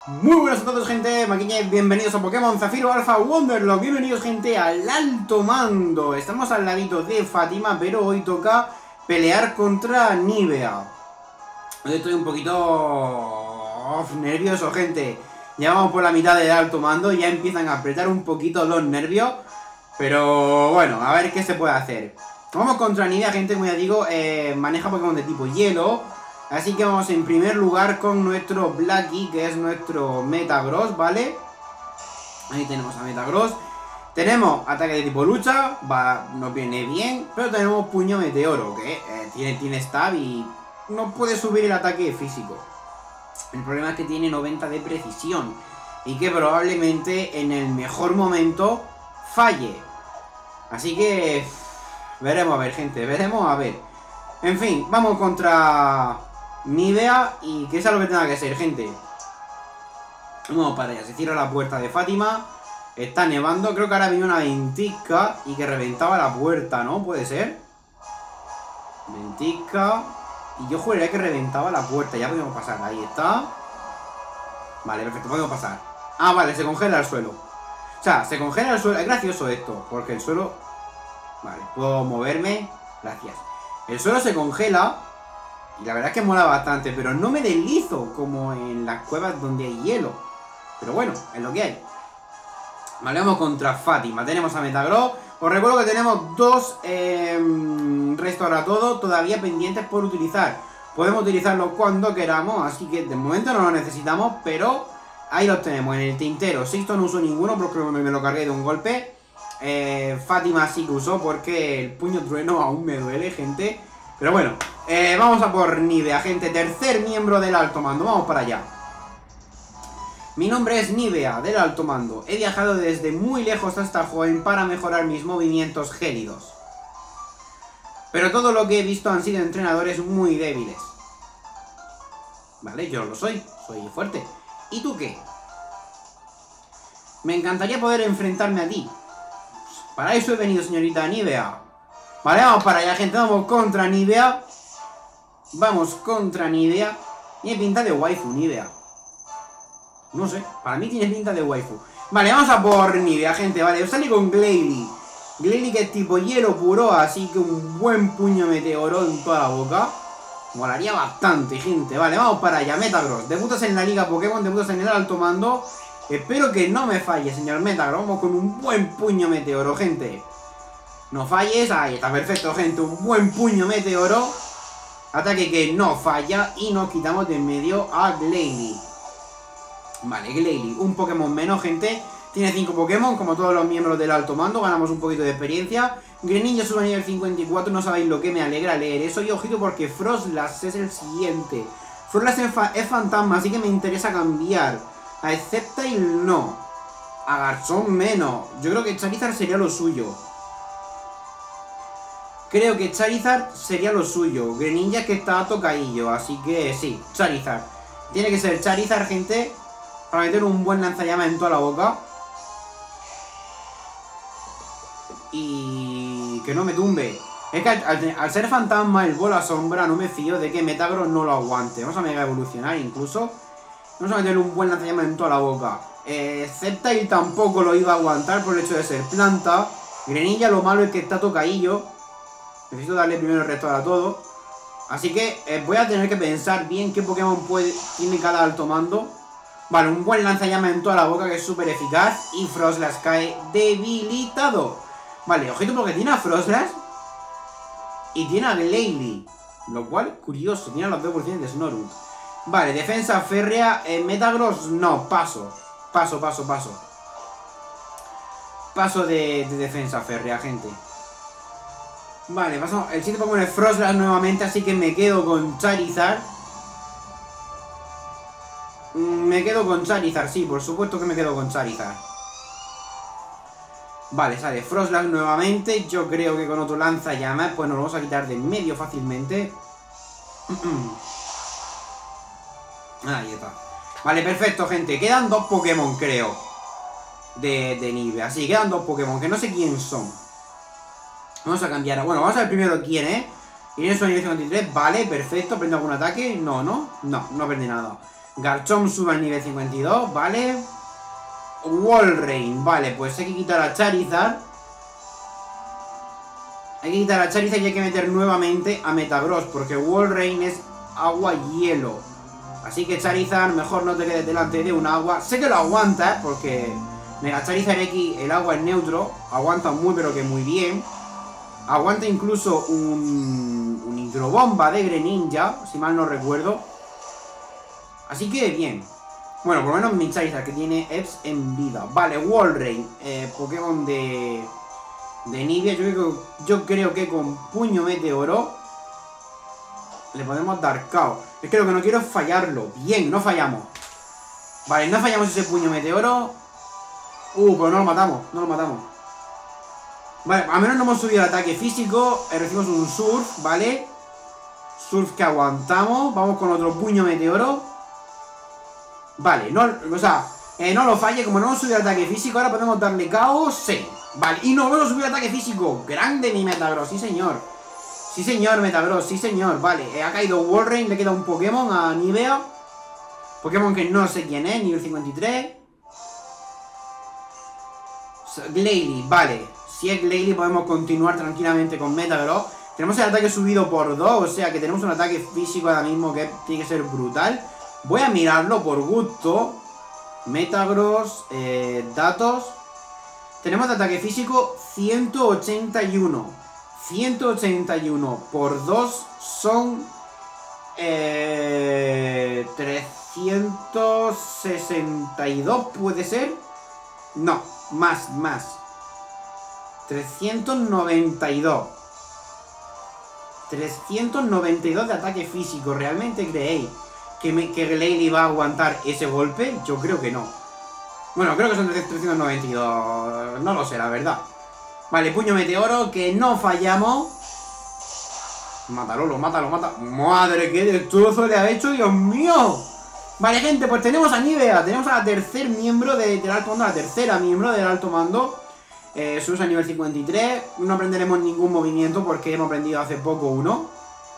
Muy buenas a todos, gente, Maquiñez, bienvenidos a Pokémon Zafiro Alpha Wonderlock. Bienvenidos, gente, al alto mando. Estamos al ladito de Fátima, pero hoy toca pelear contra Nivea. Hoy estoy un poquito nervioso, gente. Ya vamos por la mitad del alto mando, ya empiezan a apretar un poquito los nervios. Pero bueno, a ver qué se puede hacer. Vamos contra Nivea, gente, como ya digo, maneja Pokémon de tipo hielo. Así que vamos en primer lugar con nuestro Blackie, que es nuestro Metagross, ¿vale? Ahí tenemos a Metagross. Tenemos ataque de tipo lucha, nos viene bien. Pero tenemos puño meteoro, que tiene stab y no puede subir el ataque físico. El problema es que tiene 90 de precisión y que probablemente en el mejor momento falle. Así que veremos a ver, gente, veremos a ver. En fin, vamos contra Nivea y que sea lo que tenga que ser, gente. Vamos para allá, se cierra la puerta de Fátima. Está nevando, creo que ahora vino una ventisca y que reventaba la puerta, ¿no? ¿Puede ser? Ventisca. Y yo juraría que reventaba la puerta, ya podemos pasar, ahí está. Vale, perfecto, podemos pasar. Ah, vale, se congela el suelo. O sea, se congela el suelo, es gracioso esto, porque el suelo... Vale, puedo moverme, gracias. El suelo se congela. Y la verdad es que mola bastante, pero no me deslizo como en las cuevas donde hay hielo. Pero bueno, es lo que hay. Vale, vamos contra Fátima. Tenemos a Metagross. Os recuerdo que tenemos dos Restaura Todo todavía pendientes por utilizar. Podemos utilizarlos cuando queramos, así que de momento no lo necesitamos, pero ahí los tenemos en el tintero. Sixto no uso ninguno porque me lo cargué de un golpe. Fátima sí que usó porque el puño trueno aún me duele, gente. Pero bueno, vamos a por Nivea, gente. Tercer miembro del alto mando, vamos para allá. Mi nombre es Nivea, del alto mando. He viajado desde muy lejos hasta joven para mejorar mis movimientos gélidos. Pero todo lo que he visto han sido entrenadores muy débiles. Vale, yo lo soy fuerte. ¿Y tú qué? Me encantaría poder enfrentarme a ti. Para eso he venido, señorita Nivea. Vale, vamos para allá, gente, vamos contra Nivea. Vamos contra Nivea. Tiene pinta de waifu, Nivea. No sé, para mí tiene pinta de waifu. Vale, vamos a por Nivea, gente, vale. Yo salí con Glalie. Glalie que es tipo hielo puro, así que un buen puño meteoro en toda la boca. Molaría bastante, gente. Vale, vamos para allá, Metagross. Debutas en la liga Pokémon, debutas en el alto mando. Espero que no me falle, señor Metagross. Vamos con un buen puño meteoro, gente. No falles, ahí está, perfecto, gente. Un buen puño meteoro. Ataque que no falla. Y nos quitamos de en medio a Glalie. Vale, Glalie, un Pokémon menos, gente. Tiene 5 Pokémon, como todos los miembros del alto mando. Ganamos un poquito de experiencia. Greninja sube a nivel 54, no sabéis lo que me alegra leer eso. Y ojito porque Frostlass es el siguiente. Frostlass es fantasma, así que me interesa cambiar. A Sceptile no. A Garchomp menos. Yo creo que Charizard sería lo suyo. Creo que Charizard sería lo suyo. Greninja es que está tocadillo, así que sí, Charizard. Tiene que ser Charizard, gente, para meter un buen lanzallamas en toda la boca. Y que no me tumbe. Es que al ser fantasma, el bola sombra, no me fío de que Metagross no lo aguante. Vamos a mega evolucionar incluso. Vamos a meterle un buen lanzallamas en toda la boca. Sceptile tampoco lo iba a aguantar por el hecho de ser planta. Greninja lo malo es que está tocadillo. Necesito darle primero el resto a todo. Así que voy a tener que pensar bien qué Pokémon tiene cada alto mando. Vale, un buen lanzallamas en toda la boca que es súper eficaz. Y Frostlass cae debilitado. Vale, ojito porque tiene a Frostlass y tiene a Glalie. Lo cual, curioso, tiene los 2% de Snorunt. Vale, defensa férrea. Metagross, no, paso. Paso de defensa férrea, gente. Vale, pasamos. El siguiente Pokémon es Frostlass nuevamente, así que me quedo con Charizard. Me quedo con Charizard, sí, por supuesto que me quedo con Charizard. Vale, sale Frostlass nuevamente. Yo creo que con otro lanzallamas pues nos lo vamos a quitar de en medio fácilmente. Ahí está. Vale, perfecto, gente. Quedan 2 Pokémon, creo, de Nivea. Sí, quedan 2 Pokémon, que no sé quién son. Vamos a cambiar. Bueno, vamos a ver primero quién es. Y en eso nivel 53, vale, perfecto. ¿Prende algún ataque? No aprende nada. Garchomp sube al nivel 52, ¿vale? Walrein, vale, pues hay que quitar a Charizard. Hay que quitar a Charizard y hay que meter nuevamente a Metagross, porque Walrein es agua-hielo. Así que Charizard, mejor no te quedes delante de un agua. Sé que lo aguanta, porque Mega Charizard X, el agua es neutro. Aguanta muy pero que muy bien. Aguanta incluso un hidrobomba de Greninja, si mal no recuerdo. Así que bien. Bueno, por lo menos mi Charizard, que tiene EVs en vida. Vale, Walrein, Pokémon de Nivea. Yo creo que con Puño Meteoro le podemos dar KO. Es que lo que no quiero es fallarlo. Bien, no fallamos. Vale, no fallamos ese Puño Meteoro. Pero no lo matamos, no lo matamos. Vale, al menos no hemos subido el ataque físico. Recibimos un Surf, ¿vale? Surf que aguantamos. Vamos con otro Puño Meteoro. Vale, no lo falle. Como no hemos subido el ataque físico, ahora podemos darle KO. Sí. Vale, y no hemos subido el ataque físico. Grande mi Metagross, sí señor. Sí señor, Metagross, sí señor. Vale, ha caído Walrein, le queda un Pokémon a Nivea. Pokémon que no sé quién es, nivel 53. Glalie, vale. Si es Glalie podemos continuar tranquilamente con Metagross. Tenemos el ataque subido por 2, o sea que tenemos un ataque físico ahora mismo que tiene que ser brutal. Voy a mirarlo por gusto. Metagross, datos. Tenemos de ataque físico 181. 181 por 2 son 362, ¿puede ser? No, más 392. 392 de ataque físico. ¿Realmente creéis que Glalie va a aguantar ese golpe? Yo creo que no. Bueno, creo que son 392. No lo sé, la verdad. Vale, Puño Meteoro, que no fallamos. Mátalo, mátalo. Madre, qué destrozo le ha hecho, Dios mío. Vale, gente, pues tenemos a Nivea. Tenemos a la tercer miembro del alto mando. La tercera miembro del alto mando. Subimos a nivel 53. No aprenderemos ningún movimiento porque hemos aprendido hace poco uno.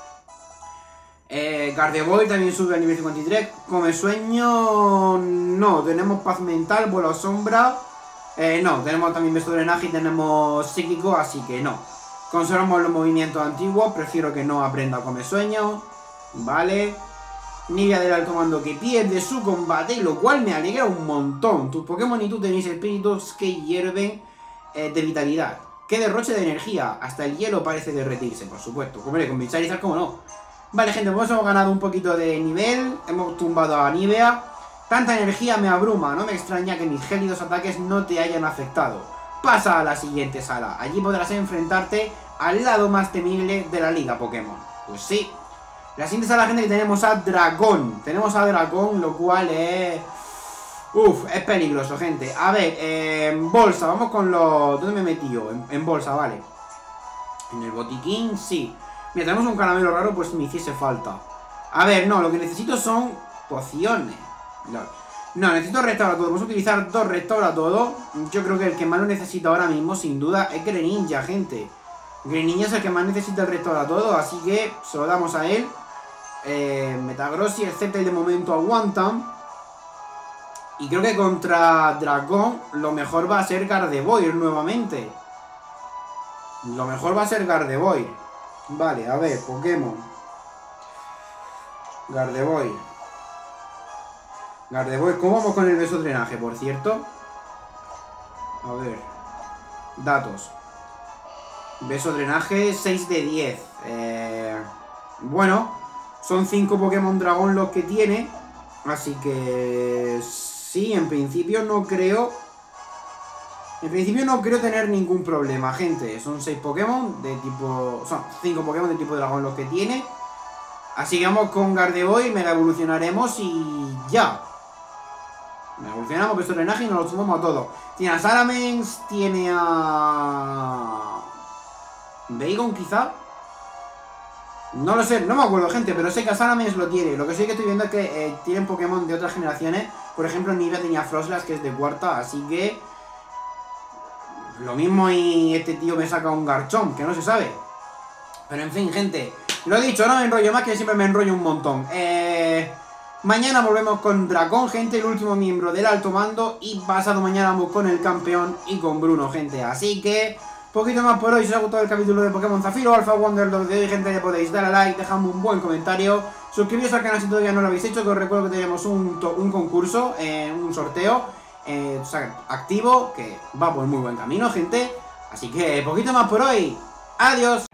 Gardevoir también sube a nivel 53. Come sueño. No, tenemos paz mental, vuelo sombra. No, tenemos también beso de drenaje y tenemos psíquico, así que no. Conservamos los movimientos antiguos. Prefiero que no aprenda come sueño. Vale. Nivea del alto mando que pierde su combate, lo cual me alegra un montón. Tus Pokémon y tú tenéis espíritus que hierven de vitalidad. ¡Qué derroche de energía! Hasta el hielo parece derretirse, por supuesto. Hombre, con mi Charizard, ¿cómo no? Vale, gente, pues hemos ganado un poquito de nivel. Hemos tumbado a Nivea. Tanta energía me abruma. No me extraña que mis gélidos ataques no te hayan afectado. Pasa a la siguiente sala. Allí podrás enfrentarte al lado más temible de la liga Pokémon. Pues sí. La siguiente sala, gente, que tenemos a Dragón. Tenemos a Dragón, lo cual es... es peligroso, gente. A ver, en bolsa, vamos con los... ¿Dónde me he metido? En bolsa, vale. En el botiquín, sí. Mira, tenemos un caramelo raro, pues me hiciese falta. A ver, no, lo que necesito son pociones. No, necesito restaurar todo. Vamos a utilizar 2 restaura todo. Yo creo que el que más lo necesita ahora mismo, sin duda, es Greninja, gente. Greninja es el que más necesita el restaura todo, así que se lo damos a él. Metagross y el Sceptile de momento aguantan. Y creo que contra Dragón lo mejor va a ser Gardevoir nuevamente. Lo mejor va a ser Gardevoir. Vale, a ver, Pokémon. Gardevoir, ¿cómo vamos con el beso drenaje, por cierto? A ver. Datos. Beso drenaje, 6 de 10. Bueno, son 5 Pokémon dragón los que tiene. Así que... sí, en principio no creo... tener ningún problema, gente. Son 6 Pokémon de tipo... son 5 Pokémon de tipo dragón los que tiene. Así que vamos con Gardevoir, mega evolucionaremos y ya. Mega evolucionamos, beso drenaje y nos lo sumamos a todos. Tiene a Salamence, tiene a... Bagon quizá. No lo sé, no me acuerdo, gente, pero sé que a Salamence lo tiene. Lo que sí que estoy viendo es que tienen Pokémon de otras generaciones. Por ejemplo, Nivea tenía Frostlass, que es de cuarta, así que... lo mismo y este tío me saca un Garchomp, que no se sabe. Pero en fin, gente, lo he dicho, no me enrollo más, que siempre me enrollo un montón. Mañana volvemos con Dracón, gente, el último miembro del alto mando. Y pasado mañana vamos con el campeón y con Bruno, gente. Así que, poquito más por hoy. Si os ha gustado el capítulo de Pokémon Zafiro Alpha Wonderlord de hoy, gente, ya podéis darle a like, dejadme un buen comentario. Suscribiros al canal si todavía no lo habéis hecho, que os recuerdo que tenemos un concurso, un sorteo activo, que va por muy buen camino, gente. Así que, poquito más por hoy. Adiós.